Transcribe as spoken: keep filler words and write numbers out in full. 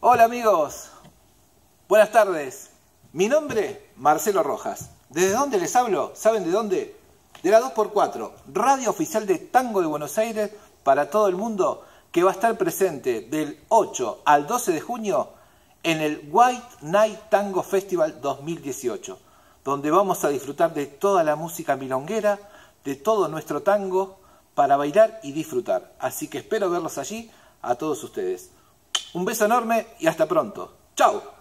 Hola amigos, buenas tardes. Mi nombre, Marcelo Rojas. ¿Desde dónde les hablo? ¿Saben de dónde? De la dos por cuatro, radio oficial de Tango de Buenos Aires para todo el mundo, que va a estar presente del ocho al doce de junio en el White Night Tango Festival dos mil dieciocho, donde vamos a disfrutar de toda la música milonguera, de todo nuestro tango, para bailar y disfrutar. Así que espero verlos allí a todos ustedes. Un beso enorme y hasta pronto. ¡Chao!